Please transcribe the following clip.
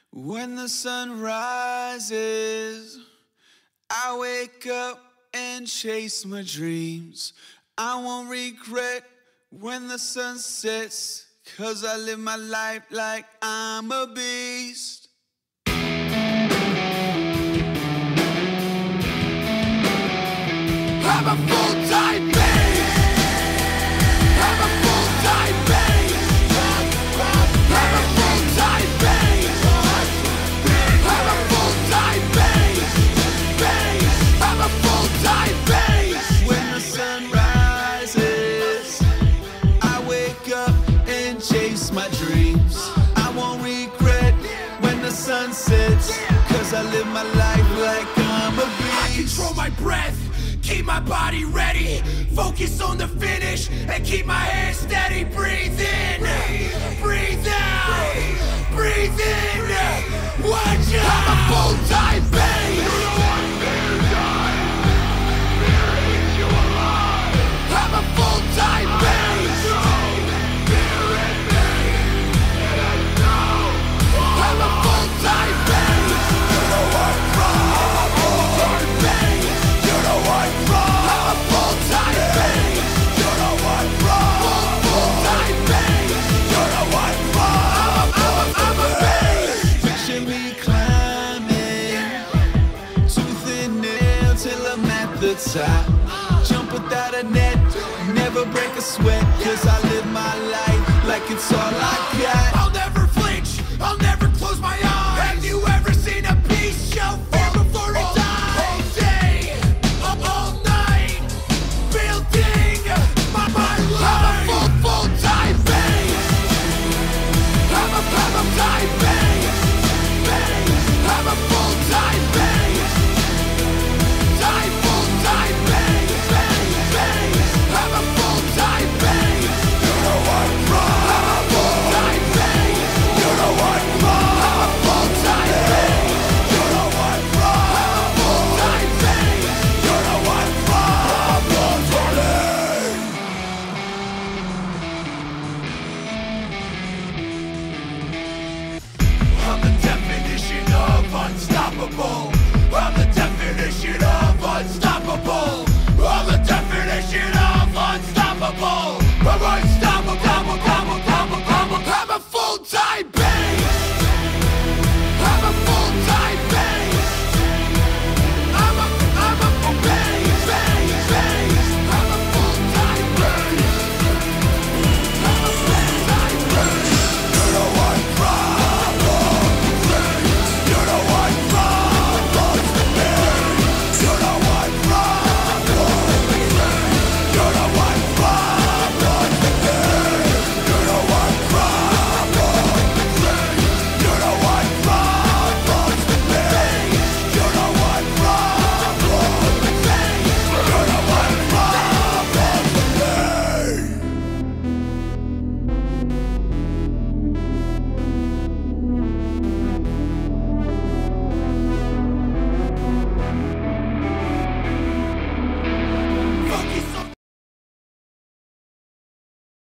When the sun rises, I wake up and chase my dreams. I won't regret when the sun sets, 'cause I live my life like I'm a beast. I'm a full-time beast. I'm a full-time beast. I'm a full-time beast. I'm a full-time beast. I'm a full-time beast. When the sun rises, I wake up and chase my dreams. I won't regret when the sun sets, 'cause I live my life like I'm a beast. I control my breath, keep my body ready, focus on the finish, and keep my head steady. Breathe in, breathe out, breathe in. Watch out! I'm a full-time beast. I'm a full-time beast. I'm a full-time beast. You know what's wrong? I'm a full-time beast. You know what's wrong? I'm a full-time beast. You know what's wrong? Full-time beast. You know what's wrong? I'm a beast. Picture me climbing, tooth and nail till I'm at the top. Jump without a net, never break a sweat, 'cause I live my life like it's all I got.